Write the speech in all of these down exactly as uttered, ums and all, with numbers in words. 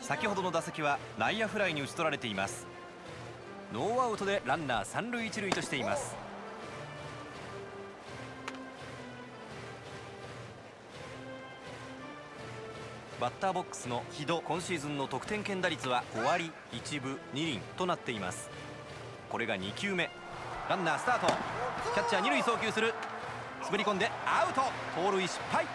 先ほどの打席は内野フライに打ち取られています。ノーアウトでランナー三塁一塁としています。バッターボックスの木戸、今シーズンの得点圏打率はご割いちぶに厘となっています。これがに球目、ランナースタート、キャッチャー二塁送球する、滑り込んでアウト、盗塁失敗。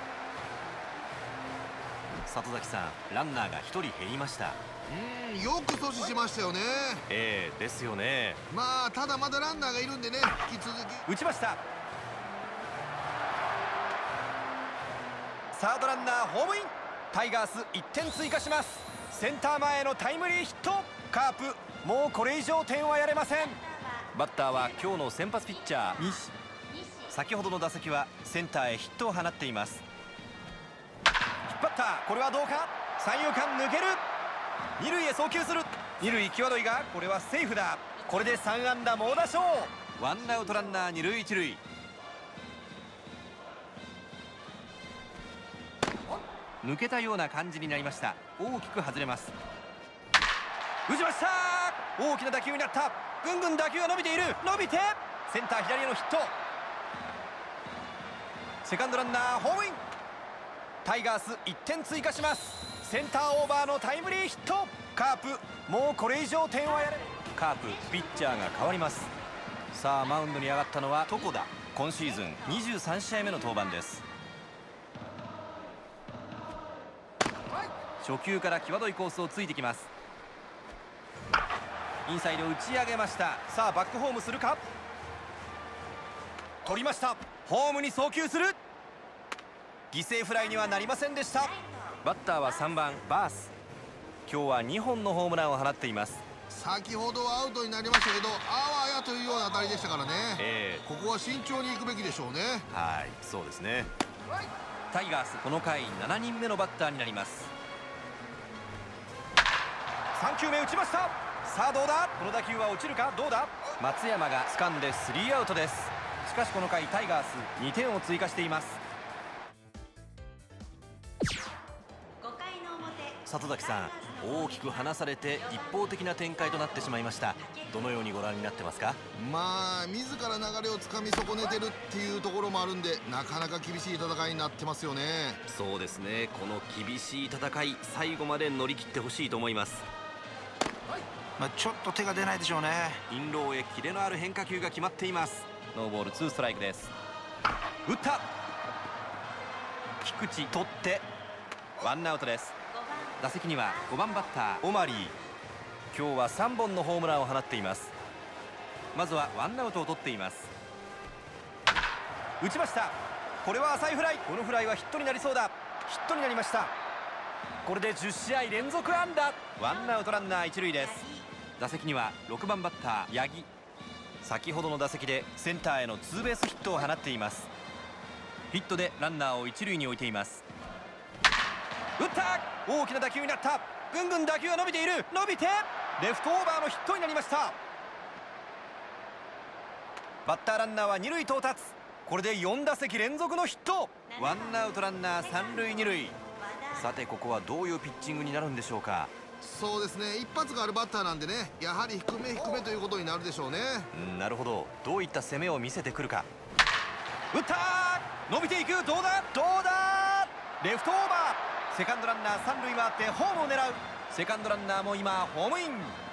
里崎さん、ランナーがひとり減りました。 うん、よく阻止しましたよね。 ええですよね。 まあただまだランナーがいるんでね、引き続き打ちました。サードランナーホームイン。タイガースいってん追加します。センター前へのタイムリーヒット。カープ、もうこれ以上点はやれません。バッターは今日の先発ピッチャー西。先ほどの打席はセンターへヒットを放っています。引っ張った、これはどうか。三遊間抜ける、二塁へ送球する、二塁際どいが、これはセーフだ。これでさん安打猛打賞。ワンアウトランナー二塁一塁。抜けたような感じになりました。大きく外れます。打ちました。大きな打球になった。ぐんぐん打球が伸びている、伸びてセンター左へのヒット。セカンドランナーホームイン。タイガースいってん追加します。センターオーバーのタイムリーヒット。カープ、もうこれ以上点はやれ。カープ、ピッチャーが変わります。さあマウンドに上がったのは床田。今シーズンにじゅうさん試合目の登板です。初球から際どいコースをついてきます。インサイド打ち上げました。さあバックホームするか。取りました。ホームに送球する。犠牲フライにはなりませんでした。バッターはさんばんバース。今日はにほんのホームランを放っています。 先ほどはアウトになりましたけど、あわやというような当たりでしたからね、えー、ここは慎重に行くべきでしょうね。 はい、そうですね。タイガースこの回しちにんめのバッターになります。さん球目打ちました。さあどうだ、この打球は落ちるか。どうだ、松山が掴んでスリーアウトです。しかしこの回タイガースにてんを追加しています。里崎さん、大きく離されて一方的な展開となってしまいました。どのようにご覧になってますか。 まあ自ら流れをつかみ損ねてるっていうところもあるんで、なかなか厳しい戦いになってますよね。 そうですね、この厳しい戦い、最後まで乗り切ってほしいと思います。 まあちょっと手が出ないでしょうね。 インローへキレのある変化球が決まっています。ノーボールツーストライクです。打った、菊池取ってワンアウトです。打席にはごばんバッターオマリー。今日はさんぼんのホームランを放っています。まずはワンアウトを取っています。打ちました。これは浅いフライ。このフライはヒットになりそうだ。ヒットになりました。これでじゅっ試合連続安打。ワンアウトランナー一塁です。打席にはろくばんバッター八木。先ほどの打席でセンターへのツーベースヒットを放っています。ヒットでランナーを一塁に置いています。打った、大きな打球になった。ぐんぐん打球が伸びている、伸びてレフトオーバーのヒットになりました。バッターランナーは二塁到達。これでよん打席連続のヒット。ワンアウトランナー三塁二塁。さてここはどういうピッチングになるんでしょうか。 そうですね、一発があるバッターなんでね、やはり低め低めということになるでしょうね。 うん、なるほど。どういった攻めを見せてくるか。打った、伸びていく、どうだどうだ、レフトオーバー。セカンドランナー三塁回ってホームを狙う。セカンドランナーも今ホームイン。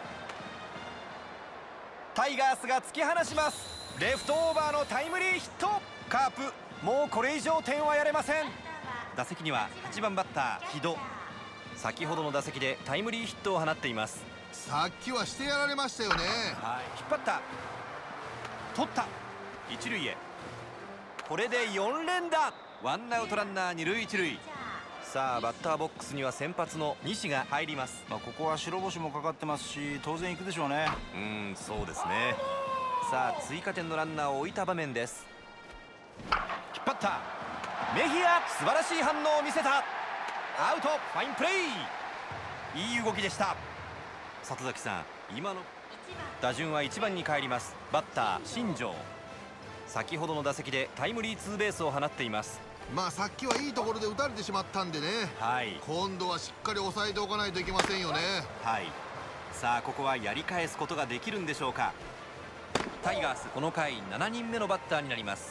タイガースが突き放します。レフトオーバーのタイムリーヒット。カープ、もうこれ以上点はやれません。打席にははちばんバッター木戸。先ほどの打席でタイムリーヒットを放っています。 さっきはしてやられましたよね。 はい、引っ張った、取った、一塁へ。これでよん連打。ワンアウトランナー二塁一塁。さあバッターボックスには先発の西が入ります。 まあここは白星もかかってますし、当然行くでしょうね。 うん、そうですね。さあ追加点のランナーを置いた場面です。引っ張った、メヒア、素晴らしい反応を見せた。アウト、ファインプレー。いい動きでした。里崎さん、今の打順はいちばんに帰ります。バッター新庄。先ほどの打席でタイムリーツーベースを放っています。 まあさっきはいいところで打たれてしまったんでね、 はい、 今度はしっかり抑えておかないといけませんよね。 はい、さあここはやり返すことができるんでしょうか。タイガースこの回しちにんめのバッターになります。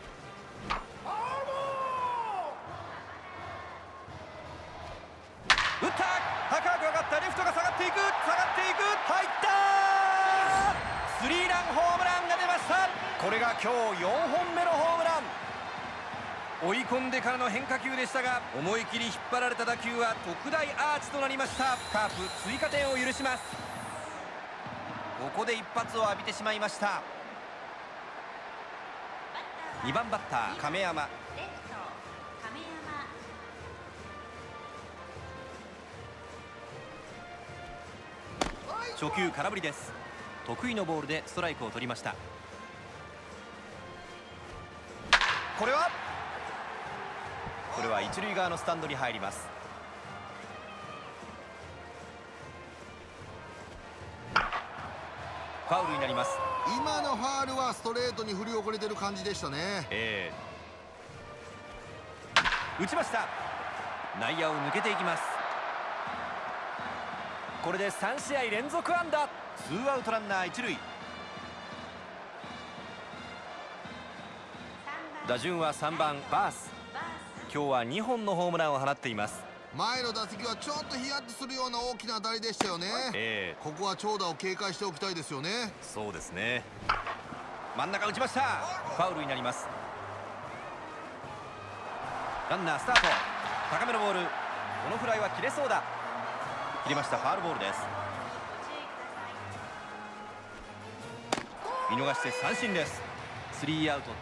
打った、高く上がった、レフトが下がっていく、下がっていく、入ったー、スリーランホームランが出ました。これが今日よんほんめのホームラン。追い込んでからの変化球でしたが、思い切り引っ張られた打球は特大アーチとなりました。カープ追加点を許します。ここで一発を浴びてしまいました。にばんバッター亀山。初球空振りです。得意のボールでストライクを取りました。これはこれは一塁側のスタンドに入ります。ファウルになります。 今のファウルはストレートに振り遅れてる感じでしたね。えー、打ちました。内野を抜けていきます。これでさんしあい連続安打。ツーアウトランナー一塁。打順はさんばんバース。今日はにほんのホームランを放っています。 前の打席はちょっとヒヤッとするような大きな当たりでしたよね。えー、ここは長打を警戒しておきたいですよね。 そうですね。真ん中打ちました。ファウルになります。ランナースタート。高めのボール、このフライは切れそうだ。切りました。ファウルボールです。見逃して三振です。スリーアウト。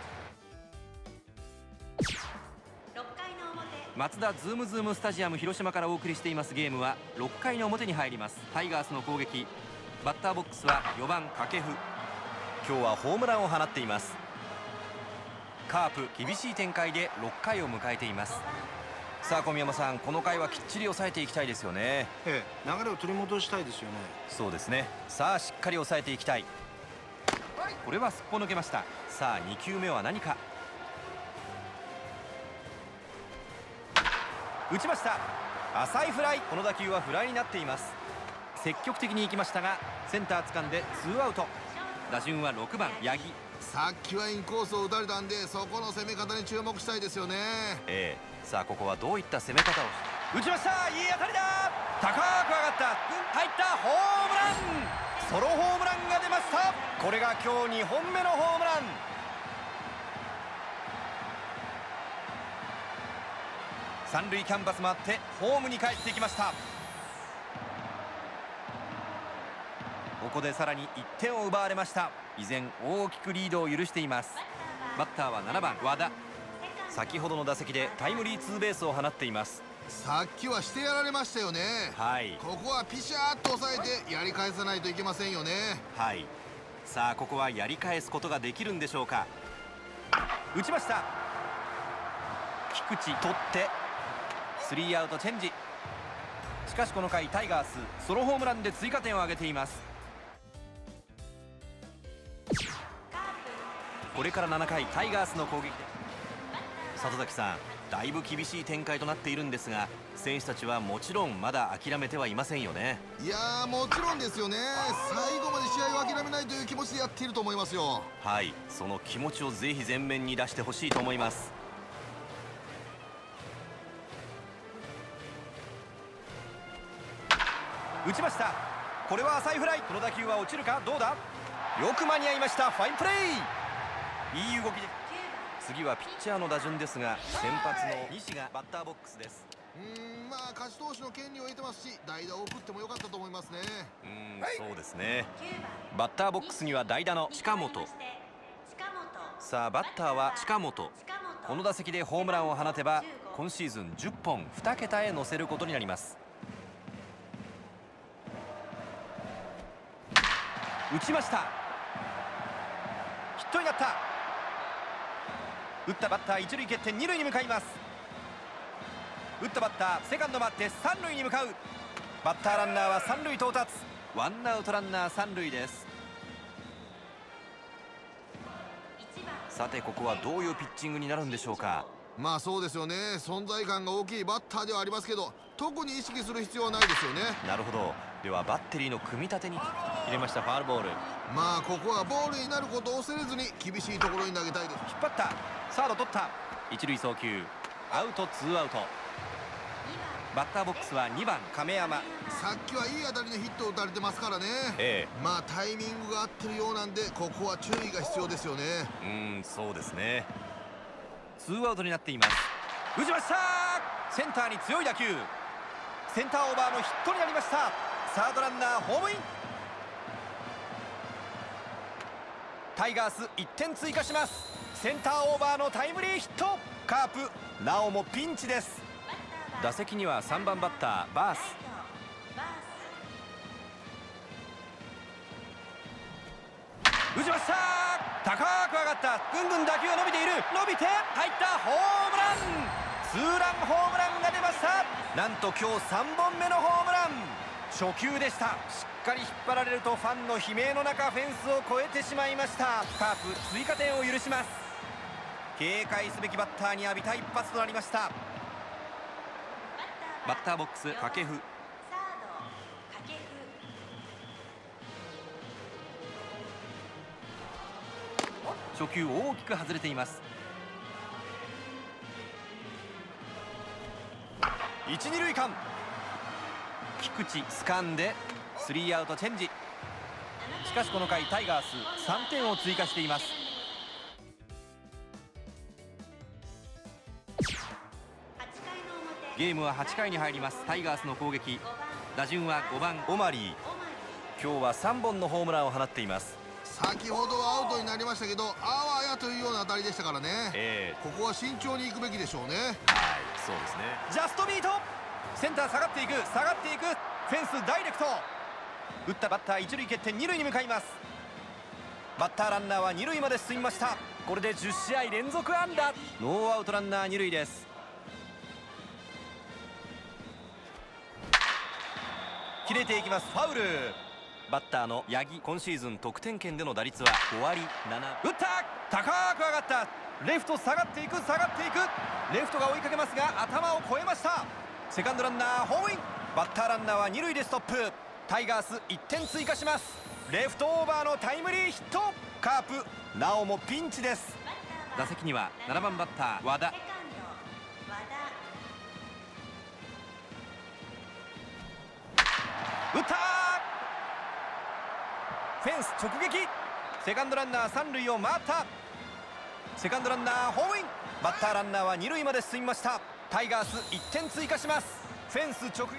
マツダズームズームスタジアム広島からお送りしていますゲームはろっかいの表に入ります。タイガースの攻撃。バッターボックスはよばん掛布。今日はホームランを放っています。カープ厳しい展開でろっかいを迎えています。さあ小宮山さん、この回はきっちり抑えていきたいですよね。 ええ、流れを取り戻したいですよね。 そうですね。さあしっかり抑えていきたい。これはすっぽ抜けました。さあにきゅうめは何か。打ちました。浅いフライ。この打球はフライになっています。積極的に行きましたがセンター掴んでツーアウト。打順はろくばん八木。 さっきはインコースを打たれたんで、そこの攻め方に注目したいですよね。 ええ、さあここはどういった攻め方をし打ちました。いい当たりだ。高く上がった。入った。ホームラン。ソロホームランが出ました。これが今日にほんめのホームラン。三塁キャンバス回ってホームに帰ってきました。ここでさらにいってんを奪われました。依然大きくリードを許しています。バッターはななばん和田。先ほどの打席でタイムリーツーベースを放っています。 さっきはしてやられましたよね。 はい、 ここはピシャーッと抑えてやり返さないといけませんよね。 はい、さあここはやり返すことができるんでしょうか。打ちました。菊池取ってスリーアウトチェンジ。しかしこの回タイガースソロホームランで追加点を挙げています。これからななかいタイガースの攻撃。里崎さん、だいぶ厳しい展開となっているんですが、選手たちはもちろんまだ諦めてはいませんよね。 いやーもちろんですよね。最後まで試合を諦めないという気持ちでやっていると思いますよ。 はい、その気持ちをぜひ前面に出してほしいと思います。打ちました。これは浅いフライ。この打球は落ちるか。どうだ。よく間に合いました。ファインプレー。いい動きで。次はピッチャーの打順ですが、先発の西がバッターボックスです。 うーん、まあ勝ち投手の権利を得てますし、代打を送ってもよかったと思いますね。 うーん、そうですね。バッターボックスには代打の近本。さあバッターは近本。この打席でホームランを放てば今シーズンじゅっぽんにけたへ乗せることになります。打ちました。ヒットになった。打ったバッター一塁蹴って二塁に向かいます。打ったバッターセカンド回って三塁に向かう。バッターランナーは三塁到達。ワンアウトランナー三塁です。さてここはどういうピッチングになるんでしょうか。 まあそうですよね。存在感が大きいバッターではありますけど、特に意識する必要はないですよね。 なるほど。ではバッテリーの組み立てに入れました。ファールボール。 まあここはボールになることを恐れずに厳しいところに投げたいです。 引っ張った。サード取った。一塁送球。アウト、ツーアウト。バッターボックスはにばん亀山。 さっきはいい当たりのヒットを打たれてますからね。 ええ、 まあタイミングが合ってるようなんで、ここは注意が必要ですよね。 うーん、そうですね。ツーアウトになっています。打ちました。センターに強い打球。センターオーバーのヒットになりました。サードランナーホームイン。タイガースいってん追加します。センターオーバーのタイムリーヒット。カープなおもピンチです。打席にはさんばんバッターバース。打ちました。高く上がった。ぐんぐん打球が伸びている。伸びて入った。ホームラン。ツーランホームランが出ました。なんと今日さんぼんめのホームラン。初球でした。しっかり引っ張られるとファンの悲鳴の中フェンスを越えてしまいました。カープ追加点を許します。警戒すべきバッターに浴びた一発となりました。バッターボックス掛布。初球大きく外れています。一二塁間。菊池掴んでスリーアウトチェンジ。しかしこの回タイガースさんてんを追加しています。ゲームははちかいに入ります。タイガースの攻撃。打順はごばんオマリー。今日はさんぼんのホームランを放っています。 先ほどはアウトになりましたけど、あわやというような当たりでしたからね、えー、ここは慎重に行くべきでしょうね。 はい、そうですね。ジャストミート。センター下がっていく、下がっていく。フェンスダイレクト。打ったバッター一塁蹴って二塁に向かいます。バッターランナーは二塁まで進みました。これでじゅっしあい連続安打。ノーアウトランナー二塁です。切れていきます。ファウル。バッターの八木、今シーズン得点圏での打率はごわりなな。打った。高く上がった。レフト下がっていく、下がっていく。レフトが追いかけますが頭を越えました。セカンドランナーホームイン。バッターランナーは二塁でストップ。タイガースいってん追加します。レフトオーバーのタイムリーヒット。カープなおもピンチです。打席にはななばんバッター和田。打った。フェンス直撃。セカンドランナー三塁を回った。セカンドランナーホームイン。バッターランナーは二塁まで進みました。タイガースいってん追加します。フェンス直撃。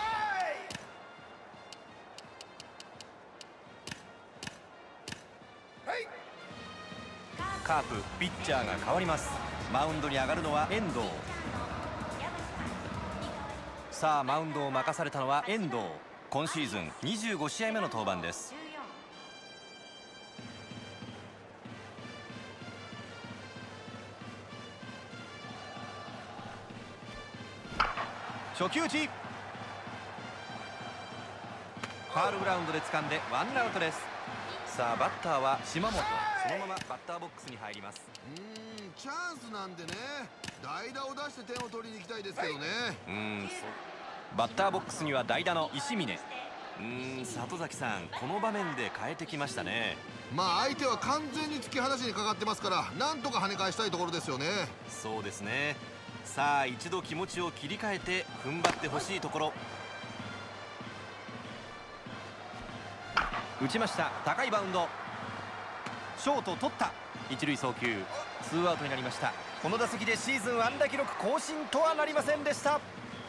カープピッチャーが変わります。マウンドに上がるのは遠藤。さあマウンドを任されたのは遠藤。今シーズンにじゅうごしあいめの登板です。初球打ち。ファールグラウンドで掴んでワンアウトです。さあバッターは島本。そのままバッターボックスに入ります。 うーんチャンスなんでね、代打を出して点を取りに行きたいですけどね。 うーんそうバッターボックスには代打の石峰。うーん里崎さん、この場面で変えてきましたね。 まあ相手は完全に突き放しにかかってますから、なんとか跳ね返したいところですよね。 そうですね。さあ一度気持ちを切り替えて踏ん張ってほしいところ。打ちました。高いバウンド。ショート取った。一塁送球。ツーアウトになりました。この打席でシーズン安打記録更新とはなりませんでした。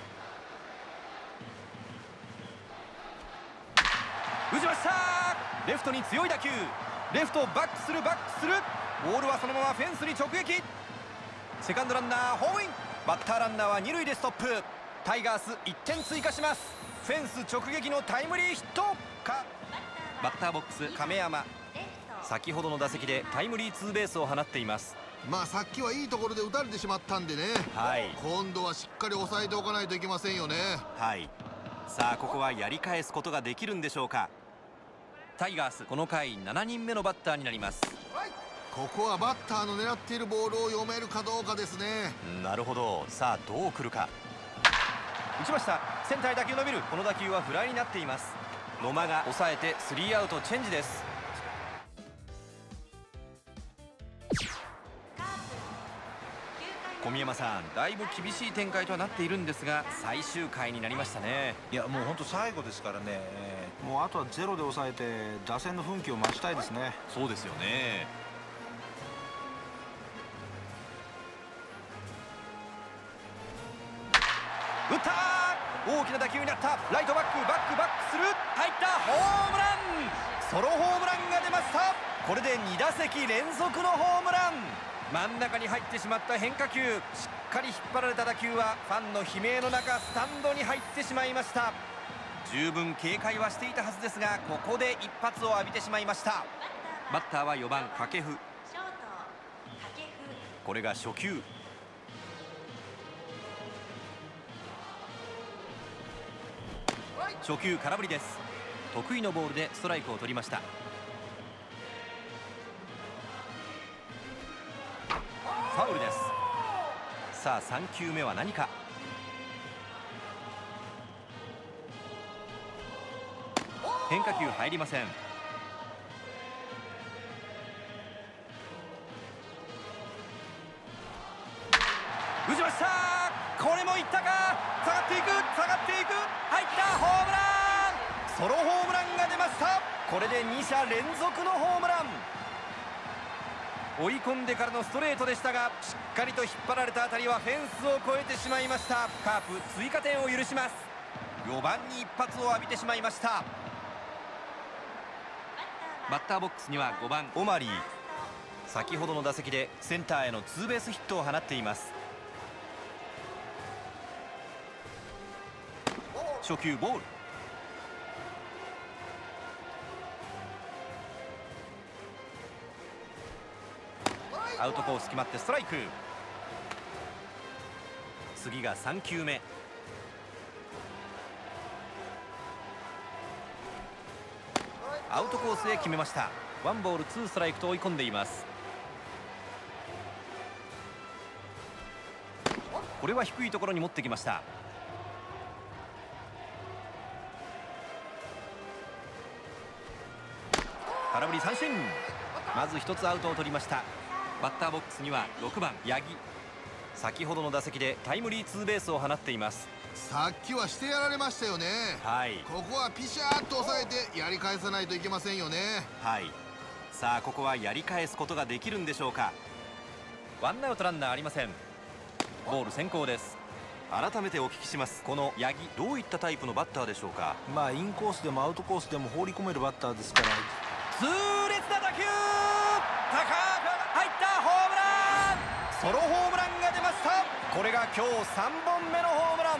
打ちました。レフトに強い打球。レフトバックするバックする。ボールはそのままフェンスに直撃。セカンドランナーホームイン。バッターランナーは二塁でストップ。タイガースいってん追加します。フェンス直撃のタイムリーヒットか。バッターボックス亀山。先ほどの打席でタイムリーツーベースを放っています。 まあさっきはいいところで打たれてしまったんでね、はい、今度はしっかり抑えておかないといけませんよね。 はい。さあここはやり返すことができるんでしょうか。タイガースこの回しちにんめのバッターになります。 ここはバッターの狙っているボールを読めるかどうかですね。 なるほど。さあどう来るか。打ちました。センターへ打球伸びる。この打球はフライになっています。野間が抑えてスリーアウトチェンジです。小宮山さん、だいぶ厳しい展開とはなっているんですが、最終回になりましたね。 いやもう本当最後ですからね、えー、もうあとはゼロで抑えて打線の奮起を増したいですね。 そうですよね。打った。大きな打球になった。ライトバックバックバックする。入った。ホームラン。ソロホームランが出ました。これでに打席連続のホームラン。真ん中に入ってしまった変化球、しっかり引っ張られた打球はファンの悲鳴の中スタンドに入ってしまいました。十分警戒はしていたはずですが、ここで一発を浴びてしまいました。バッターはよばん掛布。これが初球。初球空振りです。得意のボールでストライクを取りました。ファウルです。さあさん球目は何か。変化球入りません。打ちました。これもいったか。下がっていく下がっていく。入った。ホームラン。ソロホームランが出ました。これでに者連続のホームラン。追い込んでからのストレートでしたが、しっかりと引っ張られた当たりはフェンスを越えてしまいました。カープ追加点を許します。よばんに一発を浴びてしまいました。バッターボックスにはごばんオマリー。先ほどの打席でセンターへのツーベースヒットを放っています。初球ボール。アウトコース決まってストライク。次がさん球目。アウトコースへ決めました。ワンボールツーストライクと追い込んでいます。これは低いところに持ってきました。空振り三振。まず一つアウトを取りました。バッターボックスにはろくばん八木。先ほどの打席でタイムリーツーベースを放っています。 さっきはしてやられましたよね。 はい、 ここはピシャーッと抑えてやり返さないといけませんよね。 はい。さあここはやり返すことができるんでしょうか。ワンアウトランナーありません。ボール先行です。改めてお聞きします。この八木、どういったタイプのバッターでしょうか。 まあインコースでもアウトコースでも放り込めるバッターですから。 痛烈な打球。高く入った。ホームラン。ソロホームランが出ました。これが今日さんぼんめのホームラン。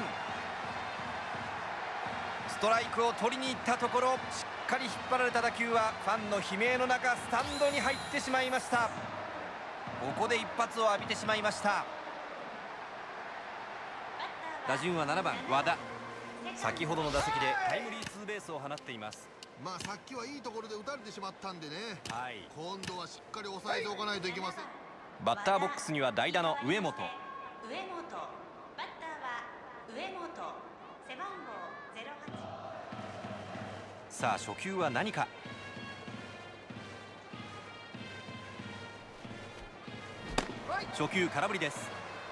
ストライクを取りに行ったところ、しっかり引っ張られた打球はファンの悲鳴の中スタンドに入ってしまいました。ここで一発を浴びてしまいました。打順はななばん和田。先ほどの打席でタイムリーツーベースを放っています。 まあさっきはいいところで打たれてしまったんでね、 はい、 今度はしっかり抑えておかないといけません。 バッターボックスには代打の上本。 上本。バッターは上本。背番号ゼロはち。 さあ初球は何か。初球空振りです。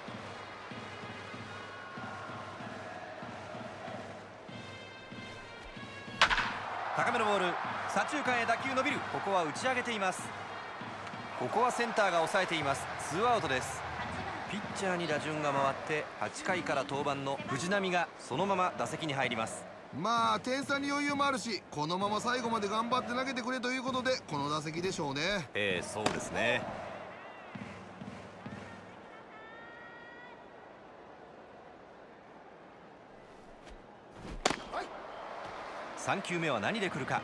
高めのボール、左中間へ打球伸びる。ここは打ち上げています。ここはセンターが抑えています。ツーアウトです。ピッチャーに打順が回ってはちかいから登板の藤浪がそのまま打席に入ります。 まあ点差に余裕もあるし、このまま最後まで頑張って投げてくれということでこの打席でしょうね。 ええ、そうですね。さん球目は何で来るか。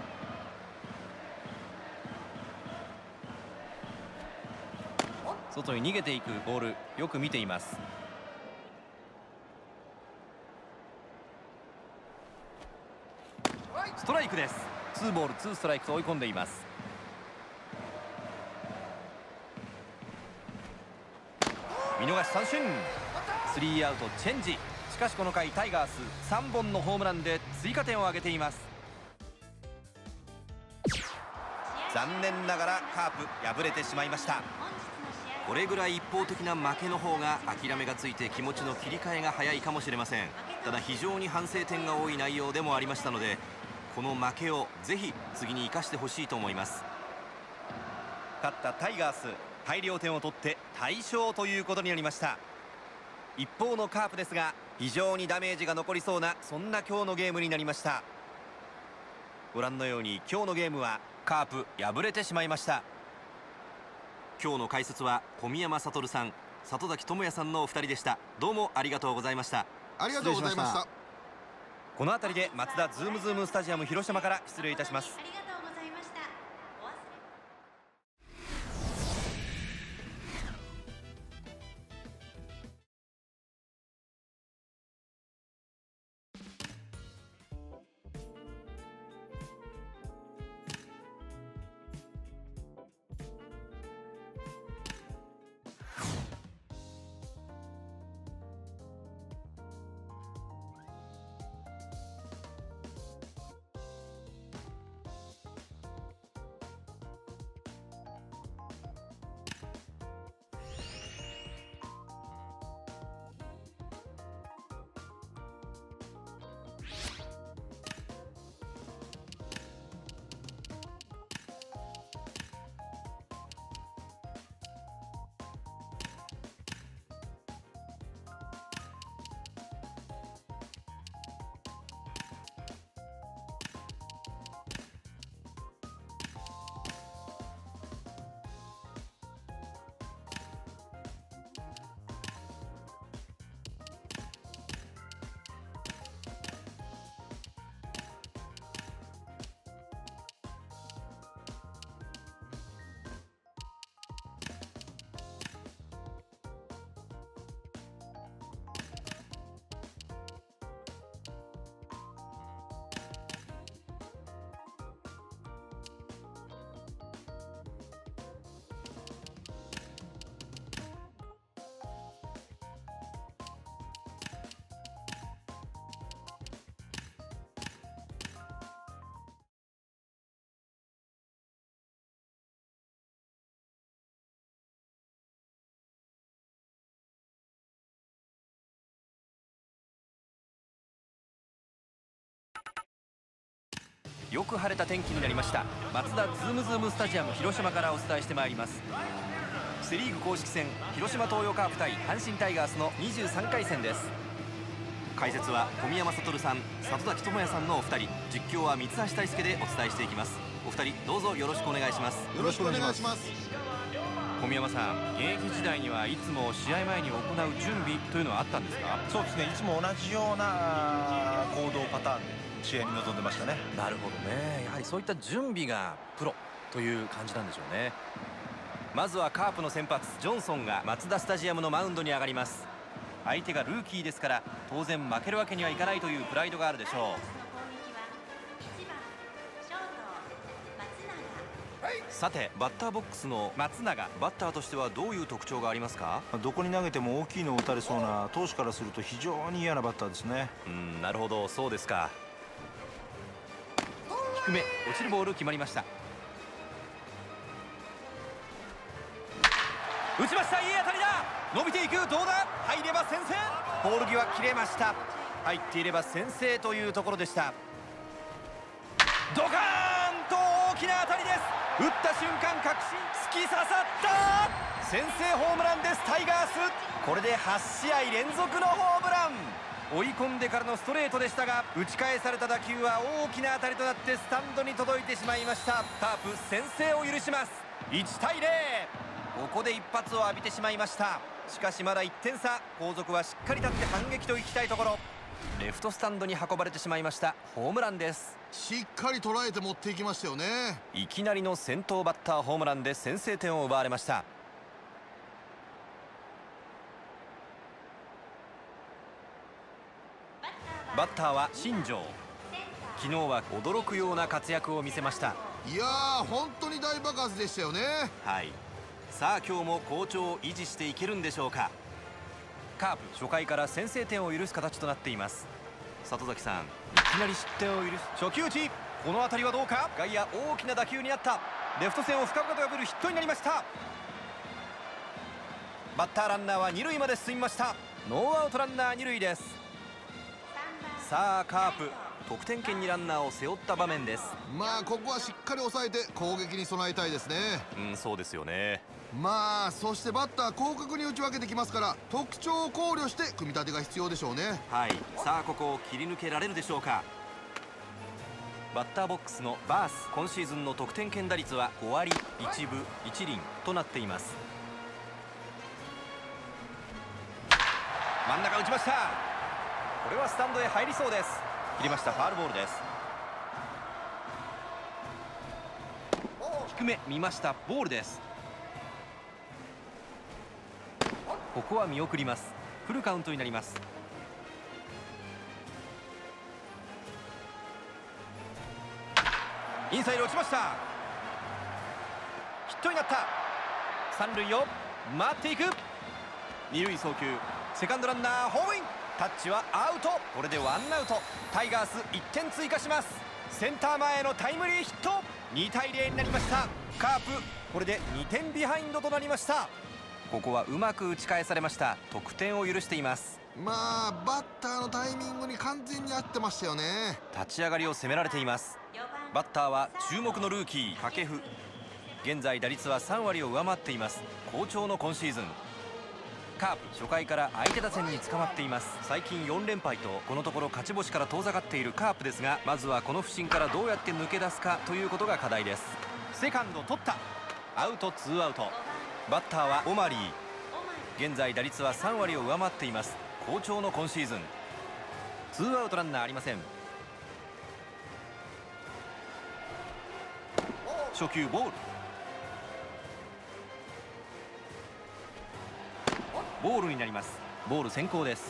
外に逃げていくボール、よく見ています。ストライクです。ツーボールツーストライクと追い込んでいます。 見逃し三振。スリーアウトチェンジ。しかしこの回タイガースさんぼんのホームランで追加点を挙げています。残念ながらカープ敗れてしまいました。これぐらい一方的な負けの方が諦めがついて気持ちの切り替えが早いかもしれません。ただ非常に反省点が多い内容でもありましたので、この負けをぜひ次に生かしてほしいと思います。勝ったタイガース、大量点を取って大勝ということになりました。一方のカープですが、非常にダメージが残りそうなそんな今日のゲームになりました。ご覧のように今日のゲームはカープ敗れてしまいました。今日の解説は小宮山悟さん、里崎智也さんのお二人でした。どうもありがとうございました。 ありがとうございました。 この辺りでマツダズームズームスタジアム広島から失礼いたします。 ありがとうございました。お忘れよく晴れた天気になりました。マツダズームズームスタジアム広島からお伝えしてまいります。セリーグ公式戦、広島東洋カープ対阪神タイガースのにじゅうさんかい戦です。解説は小宮山悟さん、里崎智也さんのお二人、実況は三橋大輔でお伝えしていきます。お二人どうぞよろしくお願いします。 よろしくお願いします。 小宮山さん、現役時代にはいつも試合前に行う準備というのはあったんですか？ そうですね、いつも同じような行動パターンで試合に臨んでましたね。 なるほどね。やはりそういった準備がプロという感じなんでしょうね。まずはカープの先発ジョンソンがマツダスタジアムのマウンドに上がります。相手がルーキーですから当然負けるわけにはいかないというプライドがあるでしょう。さてバッターボックスの松永、バッターとしてはどういう特徴がありますか？ どこに投げても大きいのを打たれそうな投手からすると非常に嫌なバッターですね。 うん、なるほど、そうですか。低め落ちるボール決まりました。打ちました、いい当たりだ。伸びていく、どうだ、入れば先制。ボール際切れました。入っていれば先制というところでした。ドカーンと大きな当たりです。打った瞬間確信、突き刺さった。先制ホームランです、タイガース。これではちしあい連続のホームラン。追い込んでからのストレートでしたが、打ち返された打球は大きな当たりとなってスタンドに届いてしまいました。カープ先制を許します。いちたいゼロ。ここで一発を浴びてしまいました。しかしまだいってんさ。後続はしっかり立って反撃といきたいところ。レフトスタンドに運ばれてしまいました。ホームランです。 しっかり捉えて持っていきましたよね。 いきなりの先頭バッターホームランで先制点を奪われました。バッターは新庄。昨日は驚くような活躍を見せました。 いやー、本当に大爆発でしたよね。 はい。さあ今日も好調を維持していけるんでしょうか。 カープ初回から先制点を許す形となっています。里崎さん、いきなり失点を許す初球打ち、この当たりはどうか。外野大きな打球にあった。レフト線を深々と破るヒットになりました。バッターランナーはに塁まで進みました。ノーアウトランナーに塁です。さあカープ得点圏にランナーを背負った場面です。 まあここはしっかり抑えて攻撃に備えたいですね。 うん、そうですよね。 まあそしてバッター広角に打ち分けてきますから、特徴を考慮して組み立てが必要でしょうね。 はい、さあここを切り抜けられるでしょうか。バッターボックスのバース、今シーズンの得点圏打率はご割いちぶいち厘となっています。真ん中打ちました。これはスタンドへ入りそうです。切りました。ファールボールです。低め見ました。ボールです。ここは見送ります。フルカウントになります。インサイド落ちました。ヒットになった。三塁を回っていく。二塁送球、セカンドランナーホームイン。タッチはアウト。これでワンアウト。タイガースいってん追加します。センター前へのタイムリーヒット。にたいゼロになりました。カープこれでにてんビハインドとなりました。ここはうまく打ち返されました。得点を許しています。 まあバッターのタイミングに完全に合ってましたよね。 立ち上がりを攻められています。バッターは注目のルーキー掛布。現在打率はさん割を上回っています。好調の今シーズン。カープ初回から相手打線に捕まっています。最近よん連敗とこのところ勝ち星から遠ざかっているカープですが、まずはこの不振からどうやって抜け出すかということが課題です。セカンド取った。アウトツーアウト。バッターはオマリー。現在打率はさん割を上回っています。好調の今シーズン。ツーアウトランナーありません。初球ボール。ボールになります。ボール先行です。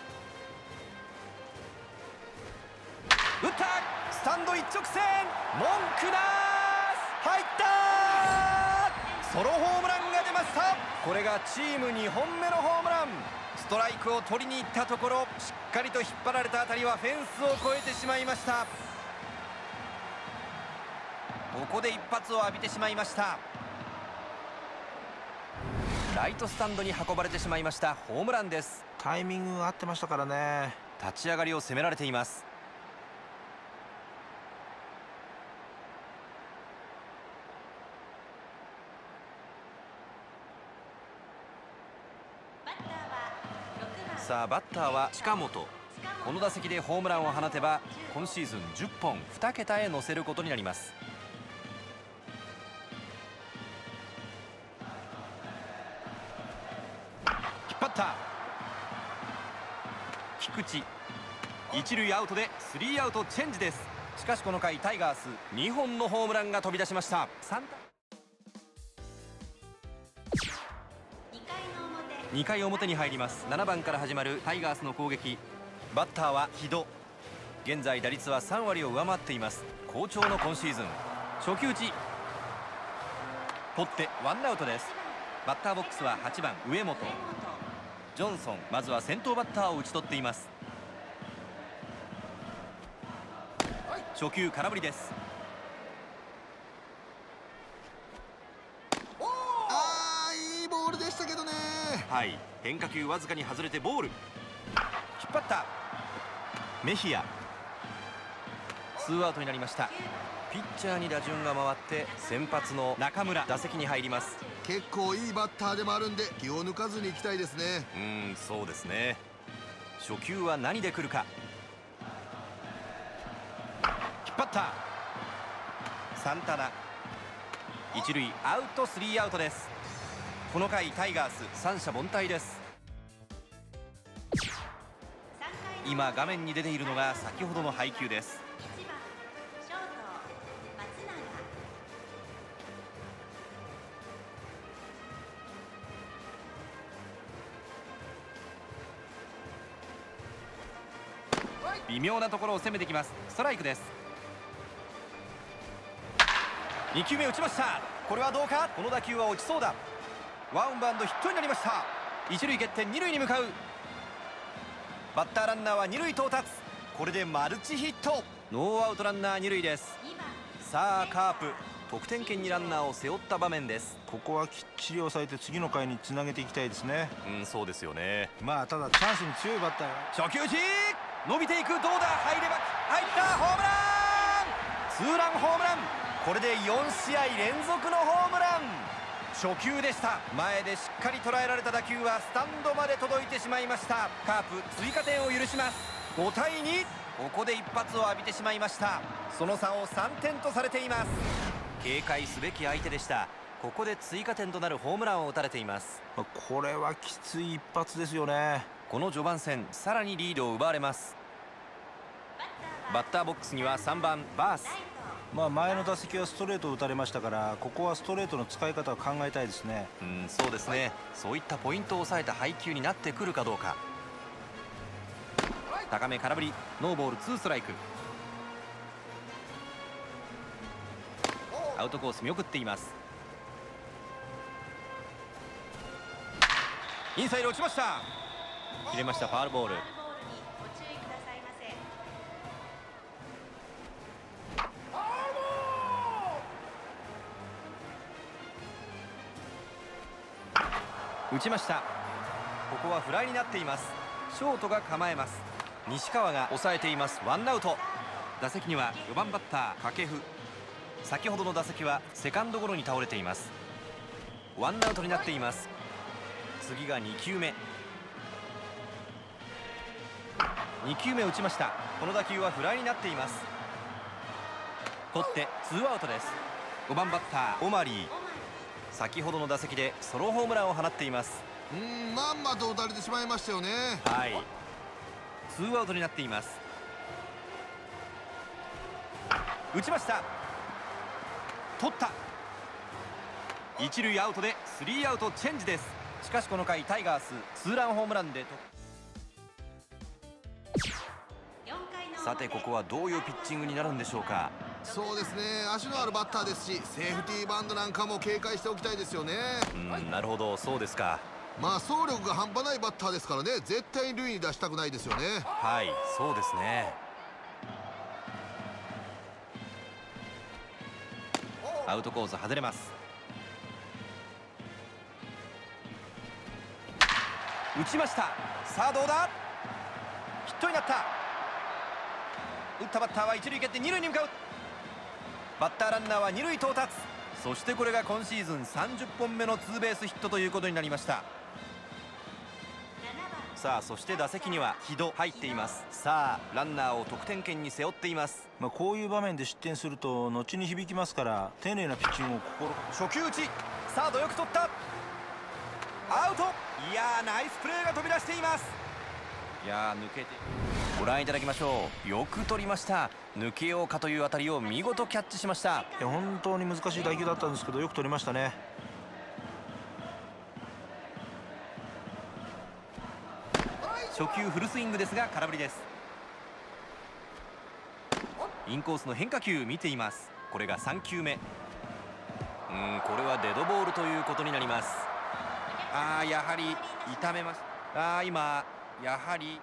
打った。スタンド一直線。文句なー入った。ソロホームランが出ました。これがチームにほんめのホームラン。ストライクを取りに行ったところ、しっかりと引っ張られた当たりはフェンスを越えてしまいました。ここで一発を浴びてしまいました。ライトスタンドに運ばれてしまいました。ホームランです。 タイミング合ってましたからね。 立ち上がりを攻められています。さあバッターは近本。この打席でホームランを放てば今シーズンじゅっぽんに桁へ乗せることになります。引っ張った。菊池。一塁アウトでスリーアウトチェンジです。しかしこの回タイガースにほんのホームランが飛び出しました。にかい表に入ります。ななばんから始まるタイガースの攻撃。バッターは木戸。現在打率はさん割を上回っています。好調の今シーズン。初球打ち取ってワンアウトです。バッターボックスははちばん上本。ジョンソン、まずは先頭バッターを打ち取っています。初球空振りです。 あーいいボールでしたけどね。 はい、変化球わずかに外れてボール。引っ張った。メヒア。ツーアウトになりました。ピッチャーに打順が回って先発の中村打席に入ります。 結構いいバッターでもあるんで気を抜かずにいきたいですね。 うーん、そうですね。初球は何で来るか。引っ張った。サンタナ。一塁アウト、スリーアウトです。この回タイガース三者凡退です。今画面に出ているのが先ほどの配球です。微妙なところを攻めてきます。ストライクです。に球目打ちました。これはどうか。この打球は落ちそうだ。ワンバウンドヒットになりました。 一塁蹴って二塁に向かう。バッターランナーは二塁到達。これでマルチヒット。ノーアウトランナー二塁です。さあカープ得点圏にランナーを背負った場面です。 ここはきっちり抑えて次の回につなげていきたいですね。 うん、そうですよね。 まあただチャンスに強いバッターが初球打ち伸びていく。どうだ、入れば入った。ホームラン、ツーランホームラン。これでよんしあい連続のホームラン。初球でした。前でしっかり捉えられた打球はスタンドまで届いてしまいました。カープ追加点を許します。ごたいに。ここで一発を浴びてしまいました。その差をさんてんとされています。警戒すべき相手でした。ここで追加点となるホームランを打たれています。 これはきつい一発ですよね。 この序盤戦さらにリードを奪われます。バッターボックスにはさんばんバース。 まあ前の打席はストレートを打たれましたから、ここはストレートの使い方を考えたいですね。 うん、そうですね。そういったポイントを抑えた配球になってくるかどうか。高め空振り、ノーボールツーストライク。アウトコース見送っています。インサイド落ちました。切れました。ファールボール。打ちました。ここはフライになっています。ショートが構えます。西川が抑えています。ワンアウト。打席にはよばんバッター掛布。先ほどの打席はセカンドゴロに倒れています。ワンアウトになっています。次がにきゅうめ。にきゅうめ打ちました。この打球はフライになっています。取ってツーアウトです。ごばんバッターオマリー。先ほどの打席でソロホームランを放っています。 うーん、まんまと打たれてしまいましたよね。 はい、ツーアウトになっています。打ちました。取った。一塁アウトでスリーアウトチェンジです。しかしこの回タイガースツーランホームランでさてここはどういうピッチングになるんでしょうか。 そうですね、足のあるバッターですし、セーフティーバントなんかも警戒しておきたいですよね。 うん、なるほど、そうですか。 まあ走力が半端ないバッターですからね、絶対に塁に出したくないですよね。 はい、そうですね。アウトコース外れます。打ちました。さあどうだ、ヒットになった。打ったバッターは一塁蹴って二塁に向かう。バッターランナーは二塁到達。そしてこれが今シーズンさんじゅっぽんめのツーベースヒットということになりました。さあそして打席には木戸入っています。さあランナーを得点圏に背負っています。 まあこういう場面で失点すると後に響きますから、丁寧なピッチングを心。 初球打ち、サードよく取った。アウト。いやー、ナイスプレーが飛び出しています。いやー、抜けてご覧いただきましょう。よく取りました。抜けようかという当たりを見事キャッチしました。 いや本当に難しい打球だったんですけど、よく取りましたね。 初球フルスイングですが空振りです。インコースの変化球見ています。これがさんきゅうめ。うん、これはデッドボールということになります。あー、やはり痛めました。あー、今やはり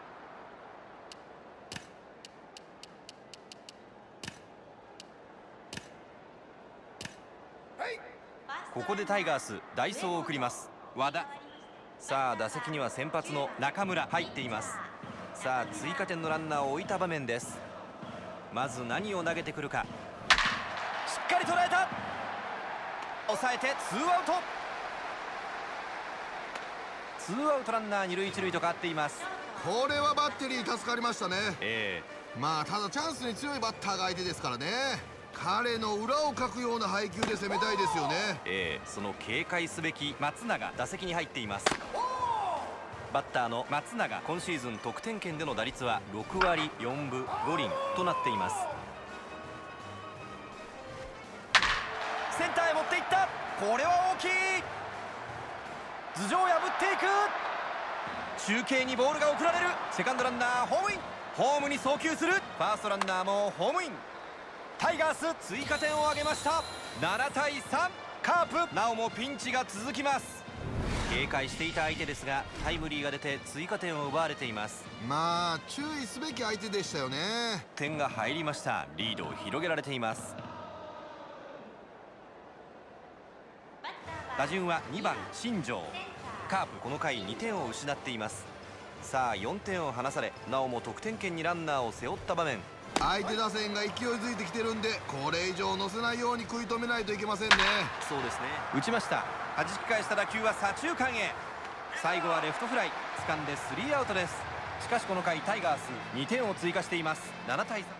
ここでタイガース代走を送ります。和田。さあ打席には先発の中村入っています。さあ追加点のランナーを置いた場面です。まず何を投げてくるか。しっかり捉えた。抑えてツーアウト。ツーアウトランナー二塁一塁と変わっています。 これはバッテリー助かりましたね。 ええまあただチャンスに強いバッターが相手ですからね。彼の裏をかくような配球で攻めたいですよね。 ええその警戒すべき松永打席に入っています。バッターの松永、今シーズン得点圏での打率はろくわりよんぶごりんとなっています。センターへ持っていった。これは大きい。頭上を破っていく。中継にボールが送られる。セカンドランナーホームイン。ホームに送球する。ファーストランナーもホームイン。タイガース追加点を挙げました。ななたいさん。カープなおもピンチが続きます。 警戒していた相手ですがタイムリーが出て追加点を奪われています。 まあ注意すべき相手でしたよね。 点が入りました。リードを広げられています。打順はにばん新庄。カープこの回にてんを失っています。さあよんてんを離されなおも得点圏にランナーを背負った場面。 相手打線が勢いづいてきてるんでこれ以上乗せないように食い止めないといけませんね。 そうですね。打ちました。弾き返した打球は左中間へ。最後はレフトフライ掴んでスリーアウトです。しかしこの回タイガースにてんを追加しています。ななたいさん。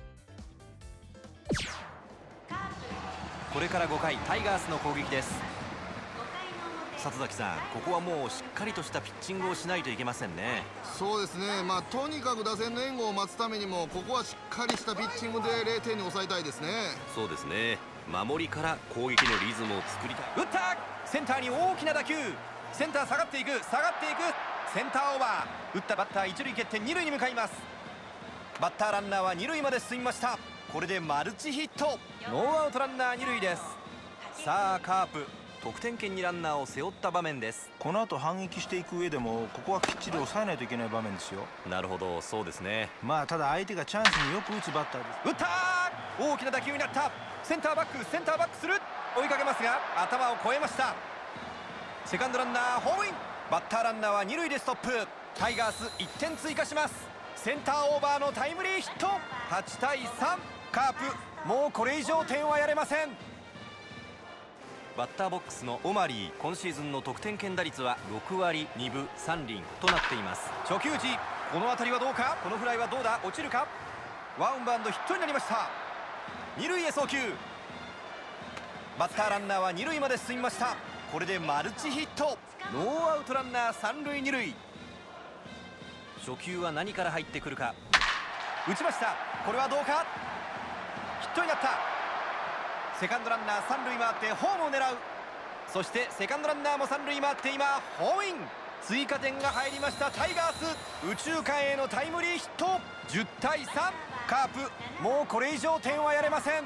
これからごかいタイガースの攻撃です。里崎さん、ここはもうしっかりとしたピッチングをしないといけませんね。 そうですね、まあとにかく打線の援護を待つためにもここはしっかりしたピッチングでれいてんに抑えたいですね。 そうですね。守りから攻撃のリズムを作りたい。打った。センターに大きな打球。センター下がっていく下がっていく。センターオーバー。打ったバッター一塁蹴って二塁に向かいます。バッターランナーは二塁まで進みました。これでマルチヒット。ノーアウトランナー二塁です。さあカープ得点圏にランナーを背負った場面です。 この後反撃していく上でもここはきっちり抑えないといけない場面ですよ。 なるほど、そうですね。 まあただ相手がチャンスによく打つバッターです。 打った。大きな打球になった。センターバックセンターバックする。追いかけますが頭を越えました。セカンドランナーホームイン。バッターランナーは二塁でストップ。タイガースいってん追加します。センターオーバーのタイムリーヒット。はちたいさん。カープもうこれ以上点はやれません。バッターボックスのオマリー、今シーズンの得点圏打率はろくわりにぶさんりんとなっています。初球打ち、この当たりはどうか。このフライはどうだ、落ちるか。ワンバウンドヒットになりました。二塁へ送球。バッターランナーは二塁まで進みました。これでマルチヒット。ノーアウトランナー三塁二塁。初球は何から入ってくるか。打ちました。これはどうか。ヒットになった。セカンドランナー三塁回ってホームを狙う。そしてセカンドランナーも三塁回って今ホームイン。追加点が入りましたタイガース。右中間へのタイムリーヒット。じゅったいさん。カープもうこれ以上点はやれません。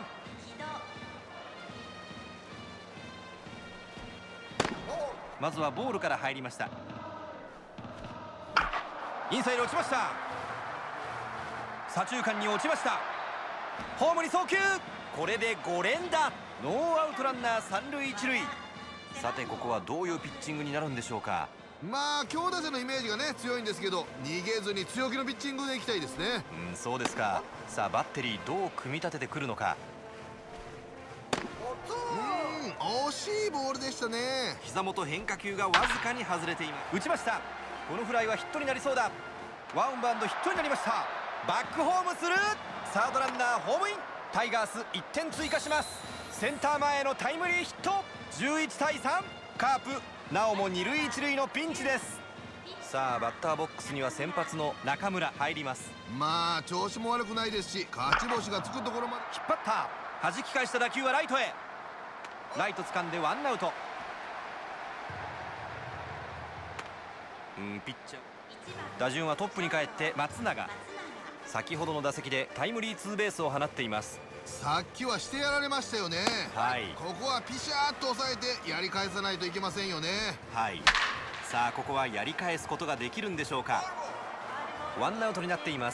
まずはボールから入りました。インサイド落ちました。左中間に落ちました。ホームに送球。これでごれんだ。ノーアウトランナー三塁一塁。さてここはどういうピッチングになるんでしょうか。 まあ強打者のイメージがね強いんですけど逃げずに強気のピッチングでいきたいですね。 うん、そうですか。さあバッテリーどう組み立ててくるのか。 うん、惜しいボールでしたね。 膝元変化球がわずかに外れています。打ちました。このフライはヒットになりそうだ。ワンバウンドヒットになりました。バックホームする。サードランナーホームイン。タイガースいってん追加します。センター前へのタイムリーヒット。じゅういちたいさん。カープなおも二塁一塁のピンチです。さあバッターボックスには先発の中村入ります。 まあ調子も悪くないですし勝ち星がつくところまで引っ張った。弾き返した打球はライトへ。ライト掴んでワンアウト。うんピッチャー打順はトップに帰って松永。先ほどの打席でタイムリーツーベースを放っています。 さっきはしてやられましたよね。 はい。 ここはピシャーっと抑えてやり返さないといけませんよね。 はい。さあここはやり返すことができるんでしょうか。ワンアウトになっています。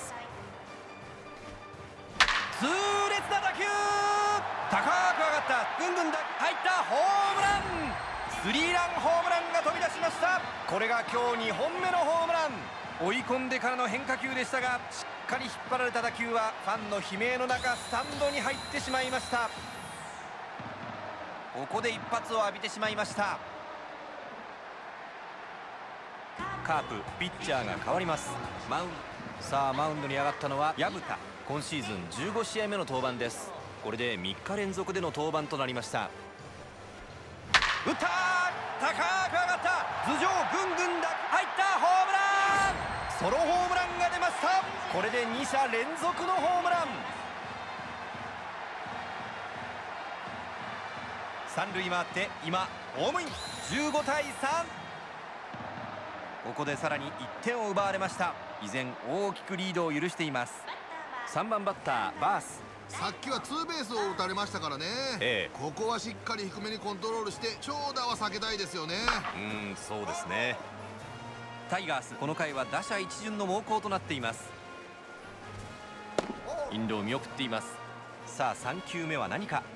痛烈な打球。高く上がった。ぐんぐんだ入った。ホームラン。スリーランホームランが飛び出しました。これが今日にほんめのホームラン。追い込んでからの変化球でしたがしっかり引っ張られた打球はファンの悲鳴の中スタンドに入ってしまいました。ここで一発を浴びてしまいました。カープピッチャーが変わります。マウンさあマウンドに上がったのは薮田。今シーズンじゅうごしあいめの登板です。これでみっかれんぞくでの登板となりました。打った。高く上がった。頭上ぐんぐんだ入った。ホームラン。ソロホームランが出ました。これでにしゃれんぞくのホームラン。三塁回って今ホームイン。じゅうごたいさん。ここでさらにいってんを奪われました。依然大きくリードを許しています。さんばんバッターバース。 さっきはツーベースを打たれましたからね、 ええ、 ここはしっかり低めにコントロールして長打は避けたいですよね。 うん、そうですね。タイガース、この回は打者一巡の猛攻となっています。インロー見送っています。さあさん球目は何か。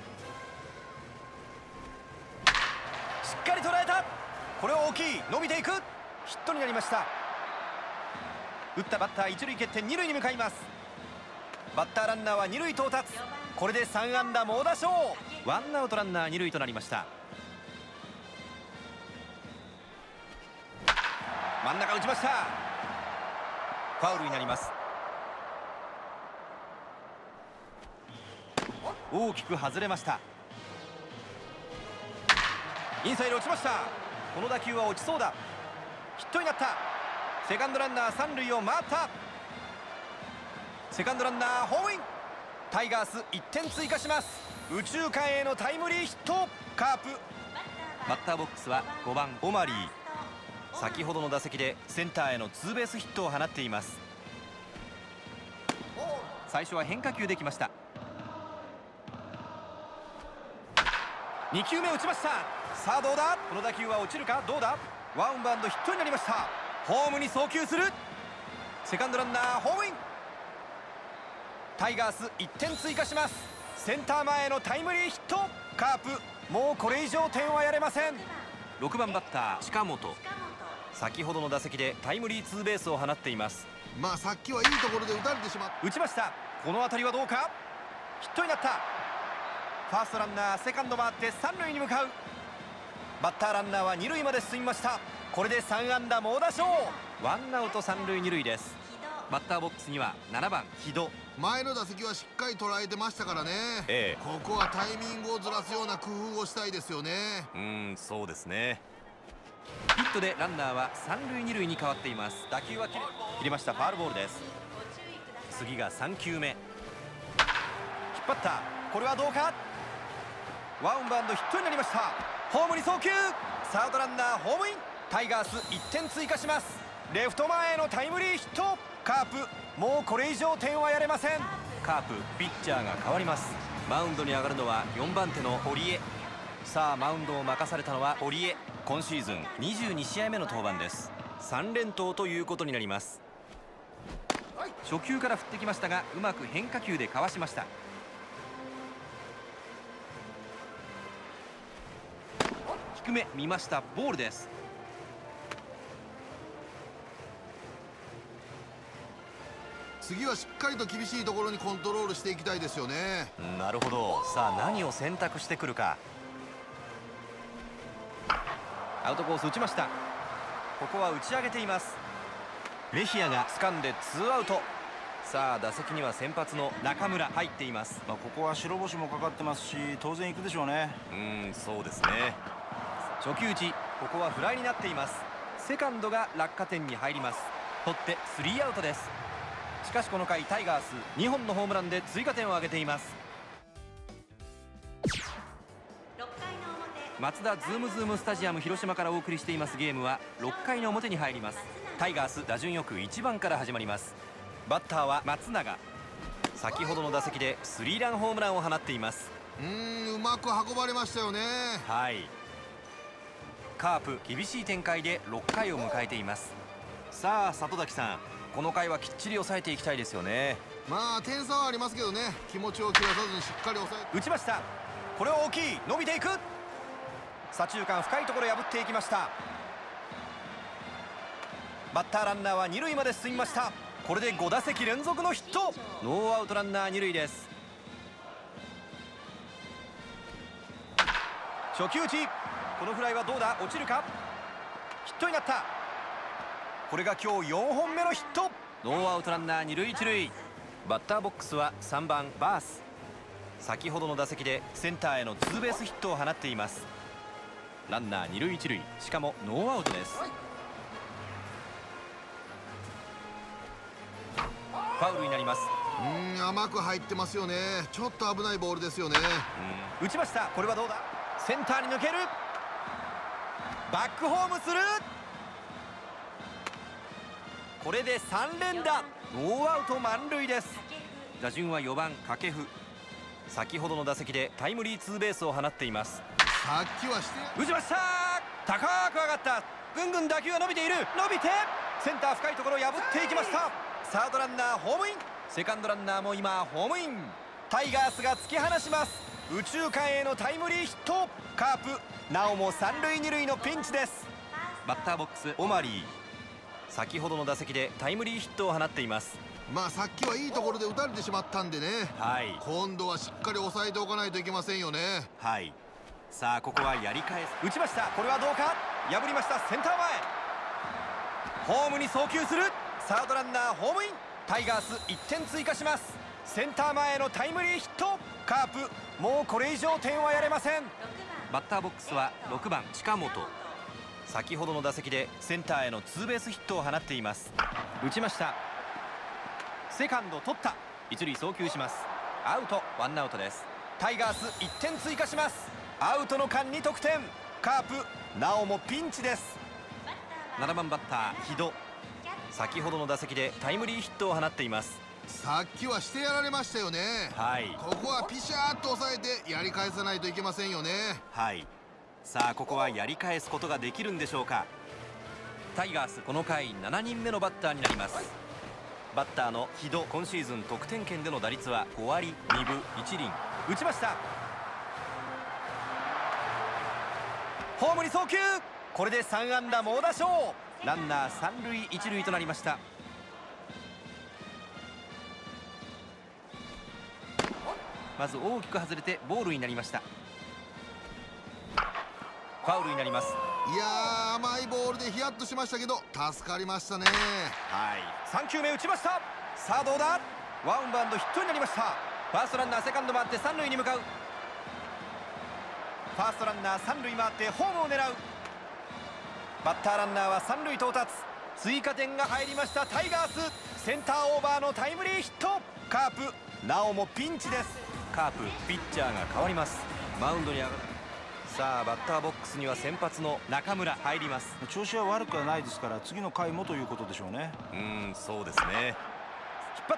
しっかり捉えた。これは大きい。伸びていく。ヒットになりました。打ったバッター一塁蹴って二塁に向かいます。バッターランナーは二塁到達。これでさん安打猛打賞。ワンアウトランナー二塁となりました。真ん中打ちました。ファウルになります。大きく外れました。インサイド落ちました。この打球は落ちそうだ。ヒットになった。セカンドランナー三塁を回った。セカンドランナーホームイン。タイガースいってん追加します。右中間へのタイムリーヒット。カープ。バッターボックスはごばんオマリー。先ほどの打席でセンターへのツーベースヒットを放っています。最初は変化球できました。に球目打ちました。さあどうだ。この打球は落ちるか。どうだ。ワンバウンドヒットになりました。ホームに送球する。セカンドランナーホームイン。タイガースいってん追加します。センター前へのタイムリーヒット。カープもうこれ以上点はやれません。ろくばんバッター近本。先ほどの打席でタイムリーツーベースを放っています。 まあさっきはいいところで打たれてしまった。 打ちました。この当たりはどうか。ヒットになった。ファーストランナーセカンド回って三塁に向かう。バッターランナーは二塁まで進みました。これでさん安打猛打賞。ワンアウト三塁二塁です。バッターボックスにはななばん木戸。 前の打席はしっかり捉えてましたからね、 ええ、 ここはタイミングをずらすような工夫をしたいですよね。 うーん、そうですね。ヒットでランナーは三塁二塁に変わっています。打球は切れ切れました。ファールボールです。次がさん球目。引っ張った。これはどうか。ワンバウンドヒットになりました。ホームに送球。サードランナーホームイン。タイガースいってん追加します。レフト前へのタイムリーヒット。カープもうこれ以上点はやれません。カープピッチャーが変わります。マウンドに上がるのはよんばん手の堀江。さあマウンドを任されたのは堀江。今シーズンにじゅうに試合目の登板です。さん連投ということになります。初球から振ってきましたがうまく変化球でかわしました。低め見ました。ボールです。 次はしっかりと厳しいところにコントロールしていきたいですよね。 なるほど。さあ何を選択してくるか。アウトコース打ちました。ここは打ち上げています。レヒアが掴んでツーアウト。さあ打席には先発の中村入っています。 まあここは白星もかかってますし当然行くでしょうね。 うーん、そうですね。初球打ち。ここはフライになっています。セカンドが落下点に入ります。取ってスリーアウトです。しかしこの回タイガースにほんのホームランで追加点を挙げています。マツダズームズームスタジアム広島からお送りしていますゲームはろっかいの表に入ります。タイガース打順よくいちばんから始まります。バッターは松永。先ほどの打席でスリーランホームランを放っています。 うーん、うまく運ばれましたよね。 はい。カープ厳しい展開でろっかいを迎えています。さあ里崎さん、この回はきっちり抑えていきたいですよね。 まあ点差はありますけどね、気持ちを切らさずにしっかり抑えて。 打ちました。これは大きい。伸びていく。左中間深いところ破っていきました。バッターランナーは二塁まで進みました。これでご打席連続のヒット。ノーアウトランナー二塁です。初球打ち。このフライはどうだ。落ちるか。ヒットになった。これが今日よんほんめのヒット。ノーアウトランナー二塁一塁。バッターボックスはさんばんバース。先ほどの打席でセンターへのツーベースヒットを放っています。ランナー二塁一塁、しかもノーアウトです。ファウルになります。 うーん、甘く入ってますよね。ちょっと危ないボールですよね。 うん、打ちました。これはどうだ。センターに抜ける。バックホームする。これでさん連打。ノーアウト満塁です。 打順はよばん掛布。先ほどの打席でタイムリーツーベースを放っています。 さっきはして打ちました。高く上がった。ぐんぐん打球が伸びている。伸びてセンター深いところを破っていきました。サードランナーホームイン。セカンドランナーも今ホームイン。タイガースが突き放します。右中間へのタイムリーヒット。カープなおも三塁二塁のピンチです。バッターボックスオマリー。先ほどの打席でタイムリーヒットを放っています。 まあさっきはいいところで打たれてしまったんでね、 はい、 今度はしっかり抑えておかないといけませんよね。 はい、さあここはやり返す。打ちました。これはどうか。破りました。センター前ホームに送球する。サードランナーホームイン。タイガースいってん追加します。センター前へのタイムリーヒット。カープもうこれ以上点はやれません。バッターボックスはろくばん近本。先ほどの打席でセンターへのツーベースヒットを放っています。打ちました。セカンド取った。一塁送球します。アウト。ワンアウトです。タイガースいってん追加します。アウトの間に得点。カープなおもピンチです。ななばんバッター木戸。先ほどの打席でタイムリーヒットを放っています。 さっきはしてやられましたよね。 はい、 ここはピシャーッと抑えてやり返さないといけませんよね。 はい、さあここはやり返すことができるんでしょうか。タイガースこの回しちにんめのバッターになります。バッターの木戸、今シーズン得点圏での打率はごわりにぶいちりん。打ちました。ホームに送球。これでさんあんだ猛打賞。ランナーさんるいいちるいとなりました。まず大きく外れてボールになりました。ファウルになります。 いやー、甘いボールでヒヤッとしましたけど助かりましたね。 はい、さんきゅうめ打ちました。さあどうだ。ワンバウンドヒットになりました。ファーストランナーセカンド回って三塁に向かう。ファーストランナー三塁回ってホームを狙う。バッターランナーは三塁到達。追加点が入りました。タイガースセンターオーバーのタイムリーヒット。カープなおもピンチです。カープピッチャーが変わります。マウンドに上がる。さあバッターボックスには先発の中村入ります。 調子は悪くはないですから次の回もということでしょうね。 うーん、そうですね。引っ張った。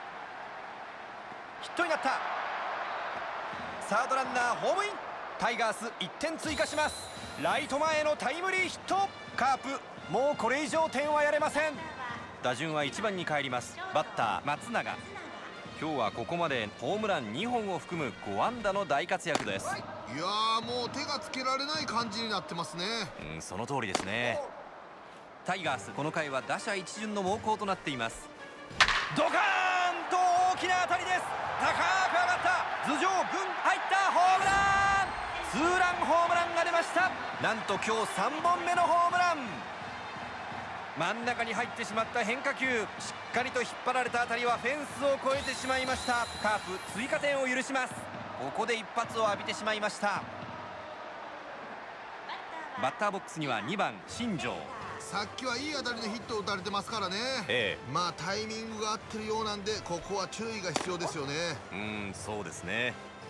ヒットになった。サードランナーホームイン。タイガースいってん追加します。ライト前へのタイムリーヒット。カープもうこれ以上点はやれません。打順はいちばんに帰ります。バッター松永。今日はここまでホームランにほんを含むごあんだの大活躍です。 いやー、もう手がつけられない感じになってますね。 うん、その通りですね。タイガースこの回は打者一巡の猛攻となっています。ドカーンと大きな当たりです。高く上がった。頭上ぐん入ったホームラン。ツーランホームランが出ました。なんと今日さんぼんめのホームラン。真ん中に入ってしまった変化球、しっかりと引っ張られた当たりはフェンスを越えてしまいました。カープ追加点を許します。ここで一発を浴びてしまいました。バッターボックスにはにばん新庄。 さっきはいい当たりのヒットを打たれてますからね、ええ、まあタイミングが合ってるようなんでここは注意が必要ですよね。 うん、そうですね。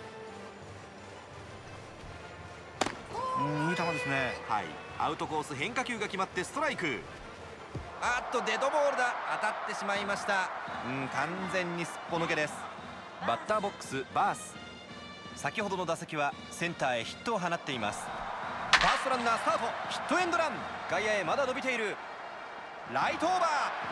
うん、いい球ですね。 はい、アウトコース変化球が決まってストライク。あっとデッドボールだ。当たってしまいました。うん、完全にすっぽ抜けです。バッターボックスバース。先ほどの打席はセンターへヒットを放っています。ファーストランナースタート。ヒットエンドラン。外野へまだ伸びている。ライトオーバー。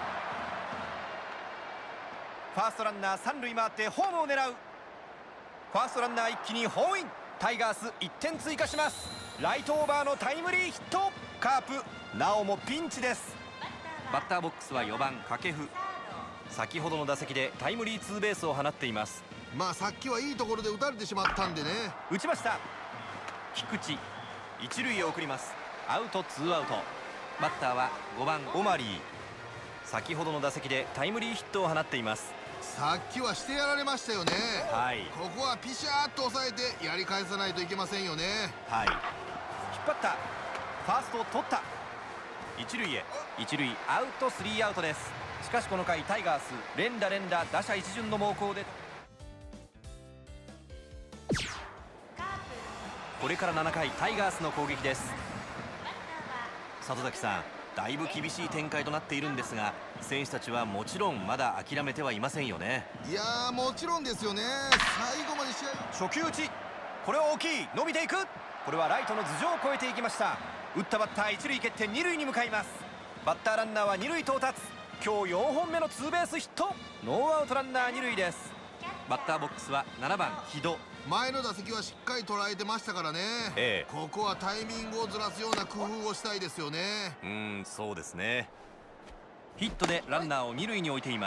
ファーストランナー三塁回ってホームを狙う。ファーストランナー一気にホームイン。タイガースいってん追加します。ライトオーバーのタイムリーヒット。カープなおもピンチです。バッターボックスはよばん掛布。先ほどの打席でタイムリーツーベースを放っています。 まあさっきはいいところで打たれてしまったんでね。 打ちました。菊池一塁へ送ります。アウトツーアウト。バッターはごばんオマリー。先ほどの打席でタイムリーヒットを放っています。 さっきはしてやられましたよね。 はい、 ここはピシャーッと抑えてやり返さないといけませんよね。 はい、引っ張った。ファーストを取った。一塁へ。一塁アウトスリーアウトです。しかしこの回タイガース連打連打打者一巡の猛攻で、これからななかいタイガースの攻撃です。里崎さん、だいぶ厳しい展開となっているんですが選手たちはもちろんまだ諦めてはいませんよね。 いやーもちろんですよね。最後まで試合。 初球打ち、これは大きい。伸びていく。これはライトの頭上を越えていきました。打ったバッター一塁蹴って二塁に向かいます。バッターランナーは二塁到達。今日よんほんめのツーベースヒット。ノーアウトランナー二塁です。バッターボックスはななばん木戸。 前の打席はしっかり捉えてましたからね、ええ、ここはタイミングをずらすような工夫をしたいですよね。 うーん、そうですね。ヒットでランナーを二塁に置いています。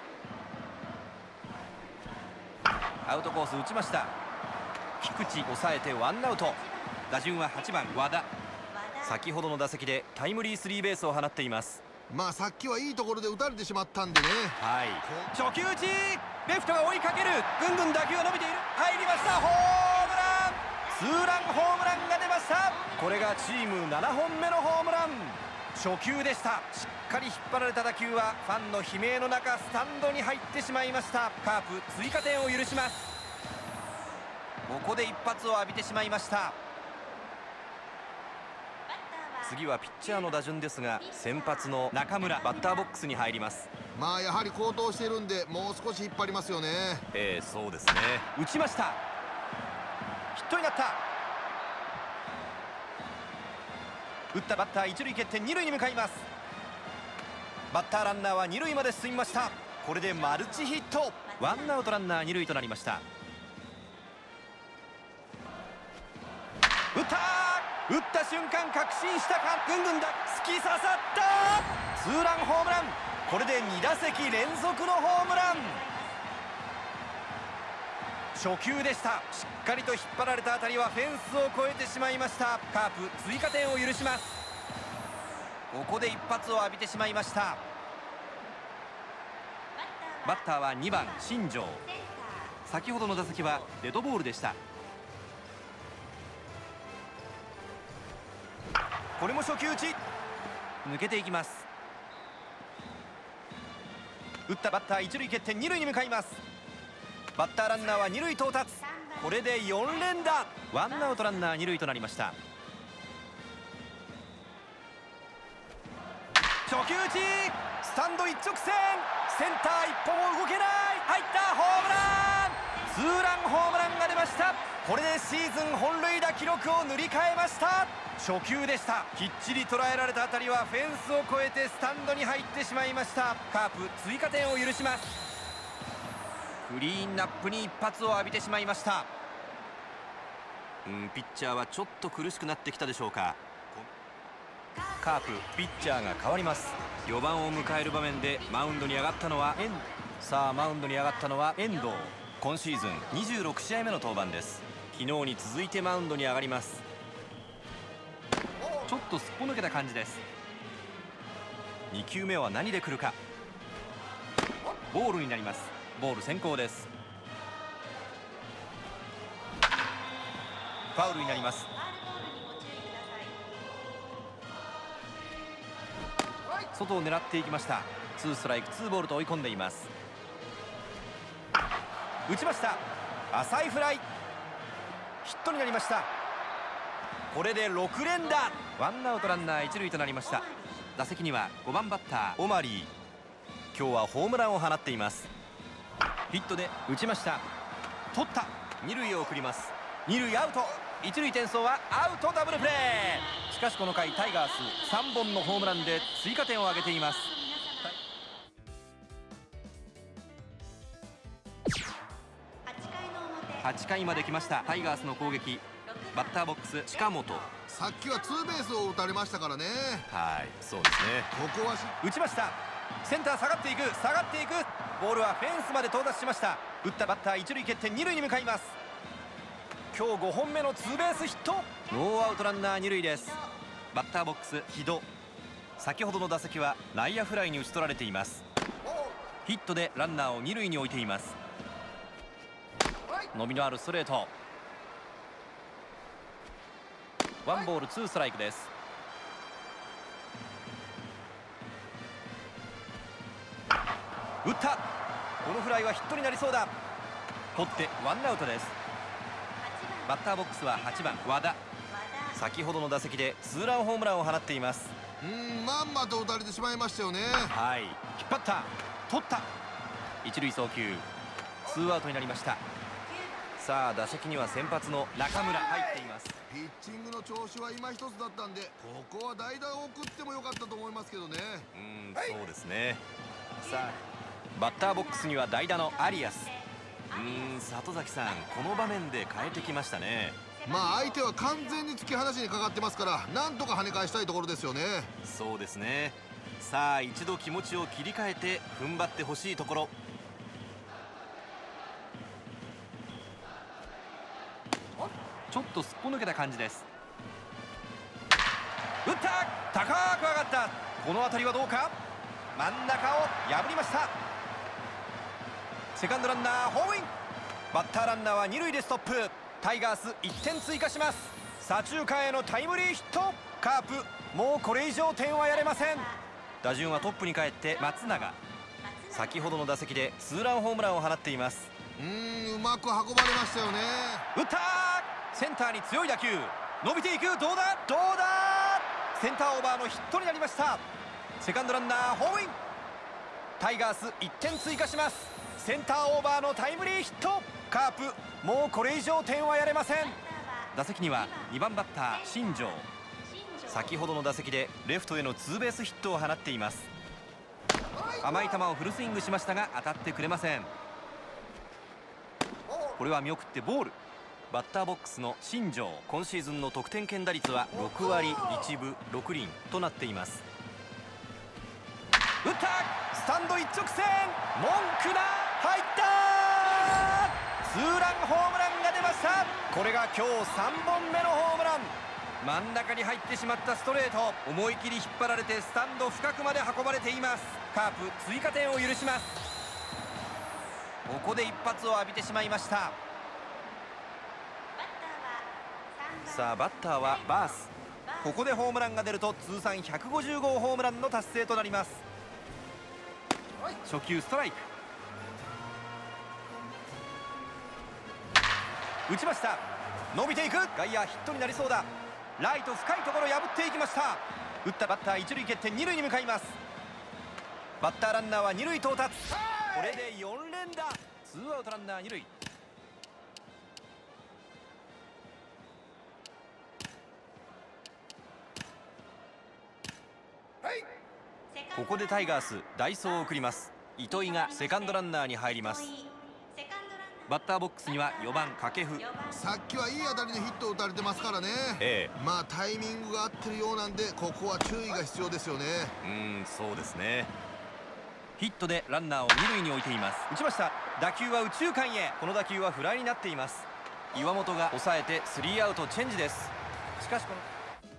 アウトコース打ちました。菊池抑えてワンアウト。打順ははちばん和田。先ほどの打席でタイムリースリーベースを放っています。 まあさっきはいいところで打たれてしまったんでね。 はい、初球打ち、レフトが追いかける。ぐんぐん打球が伸びている。入りました。ホームラン。ツーランホームランが出ました。これがチームななほんめのホームラン。初球でした。しっかり引っ張られた打球はファンの悲鳴の中スタンドに入ってしまいました。カープ追加点を許します。ここで一発を浴びてしまいました。次はピッチャーの打順ですが、先発の中村バッターボックスに入ります。 まあやはり好投してるんでもう少し引っ張りますよね。 ええ、そうですね。打ちました。ヒットになった。打ったバッター一塁蹴って二塁に向かいます。バッターランナーは二塁まで進みました。これでマルチヒット。ワンアウトランナー二塁となりました。打った打った瞬間確信したか。ぐんぐんだ突き刺さった。ツーランホームラン。これでに打席連続のホームラン。初球でした。しっかりと引っ張られた当たりはフェンスを越えてしまいました。カープ追加点を許します。ここで一発を浴びてしまいました。バッターはにばん新庄。先ほどの打席はデッドボールでした。これも初球打ち、抜けていきます。打ったバッター一塁蹴って二塁に向かいます。バッターランナーは二塁到達。これでよん連打。ワンアウトランナー二塁となりました。初球打ち、スタンド一直線。センター一歩も動けない。入った。ホームラン。ツーランホームランが出ました。これでシーズン本塁打記録を塗り替えました。初球でした。きっちり捉えられた当たりはフェンスを越えてスタンドに入ってしまいました。カープ追加点を許します。クリーンナップに一発を浴びてしまいました。うん、ピッチャーはちょっと苦しくなってきたでしょうか。カープピッチャーが変わります。よばんを迎える場面でマウンドに上がったのは遠さあマウンドに上がったのは遠藤。今シーズンにじゅうろくしあいめの登板です。昨日に続いてマウンドに上がります。ちょっとすっぽ抜けた感じです。に球目は何で来るか。ボールになります。ボール先行です。ファウルになります。外を狙っていきました。ツーストライクツーボールと追い込んでいます。打ちました。浅いフライ。ヒットになりました。これでろく連打。ワンアウトランナー一塁となりました。打席にはごばんバッターオマリー。今日はホームランを放っています。ヒットで打ちました。取った。二塁へ送ります。二塁アウト。一塁転送はアウト。ダブルプレー。しかしこの回タイガースさんぼんのホームランで追加点を挙げています。はちかいまで来ました。タイガースの攻撃。バッターボックス近本。 さっきはツーベースを打たれましたからね。 はい、そうですね。 ここは打ちました。センター下がっていく下がっていく。ボールはフェンスまで到達しました。打ったバッター一塁蹴って二塁に向かいます。今日ごほんめのツーベースヒット。ノーアウトランナー二塁です。バッターボックス木戸。先ほどの打席は内野フライに打ち取られています。ヒットでランナーを二塁に置いています。伸びのあるストレート。ワンボールツーストライクです。打った。このフライはヒットになりそうだ。取ってワンアウトです。バッターボックスははちばん和田。先ほどの打席でツーランホームランを放っています。 うんまんまと打たれてしまいましたよね。 はい、引っ張った、取った、一塁送球、ツーアウトになりました。さあ打席には先発の中村入っています。 ピッチングの調子は今一つだったんで、ここは代打を送ってもよかったと思いますけどね。 うん、そうですね。さあバッターボックスには代打のアリアス。うーん、里崎さん、この場面で変えてきましたね。 まあ相手は完全に突き放しにかかってますから、なんとか跳ね返したいところですよね。 そうですね。さあ一度気持ちを切り替えて踏ん張ってほしいところ。ちょっとすっぽ抜けた感じです。打った、高く上がった。この当たりはどうか。真ん中を破りました。セカンドランナーホームイン。バッターランナーは二塁でストップ。タイガースいってん追加します。左中間へのタイムリーヒット。カープもうこれ以上点はやれません。打順はトップに帰って松永。先ほどの打席でツーランホームランを放っています。 うーんうまく運ばれましたよね。 打った、センターに強い打球、伸びていく。どうだどうだ、センターオーバーのヒットになりました。セカンドランナーホームイン。タイガースいってん追加します。センターオーバーのタイムリーヒット。カープもうこれ以上点はやれません。打席にはにばんバッター新庄。先ほどの打席でレフトへのツーベースヒットを放っています。甘い球をフルスイングしましたが当たってくれません。これは見送ってボール。バッターボックスの新庄、今シーズンの得点圏打率はろくわりいちぶろくりんとなっています。打った、スタンド一直線、文句な、入った、ツーランホームランが出ました。これが今日さんぼんめのホームラン。真ん中に入ってしまったストレート、思い切り引っ張られてスタンド深くまで運ばれています。カープ追加点を許します。ここで一発を浴びてしまいました。さあバッターはバース。ここでホームランが出ると通算ひゃくごじゅうごうホームランの達成となります。初球ストライク、打ちました。伸びていく、外野ヒットになりそうだ。ライト深いところ破っていきました。打ったバッター一塁蹴って二塁に向かいます。バッターランナーは二塁到達。これでよんれんだ。ツーアウトランナー二塁。ここでタイガース代走を送ります。糸井がセカンドランナーに入ります。バッターボックスにはよばん掛布。 さっきはいい当たりのヒットを打たれてますからね、ええ、まあタイミングが合ってるようなんで、ここは注意が必要ですよね。 うん、そうですね。ヒットでランナーを二塁に置いています。打ちました。打球は右中間へ。この打球はフライになっています。岩本が抑えてスリーアウトチェンジです。しかしこの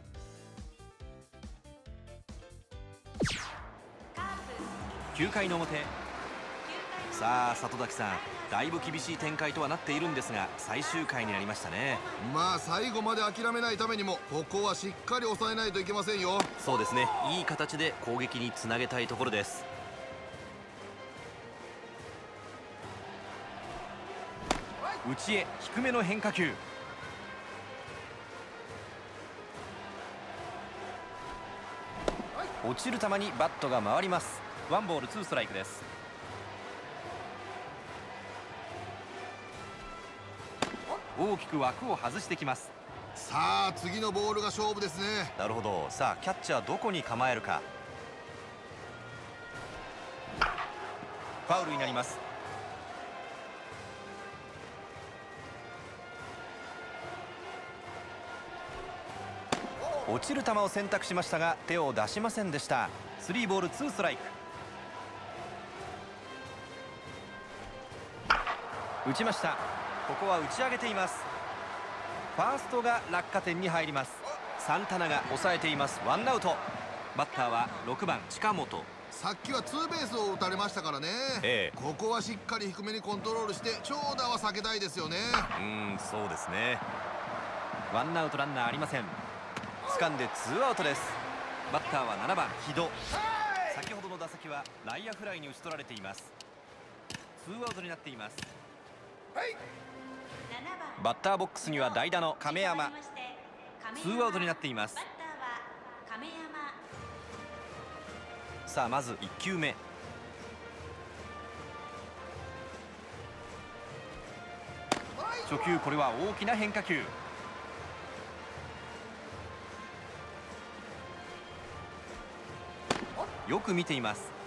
きゅうかいの表。さあ里崎さん、だいぶ厳しい展開とはなっているんですが、最終回になりましたね。 まあ最後まで諦めないためにも、ここはしっかり抑えないといけませんよ。 そうですね、いい形で攻撃につなげたいところです。内へ低めの変化球。落ちる球にバットが回ります。ワンボールツーストライクです。大きく枠を外してきます。 さあ次のボールが勝負ですね。 なるほど。さあキャッチャーどこに構えるか。ファウルになります。落ちる球を選択しましたが手を出しませんでした。スリーボールツーストライク。打ちました。ここは打ち上げています。ファーストが落下点に入ります。サンタナが抑えています。ワンアウト。バッターはろくばん近本。 さっきはツーベースを打たれましたからね、ええ、ここはしっかり低めにコントロールして長打は避けたいですよね。 うん、そうですね。ワンアウトランナーありません。掴んでツーアウトです。バッターはななばん木戸。先ほどの打席は内野フライに打ち取られています。ツーアウトになっています。バッターボックスには代打の亀山。ツーアウトになっています。 さあまずいっきゅうめ。初球、これは大きな変化球。よく見ています。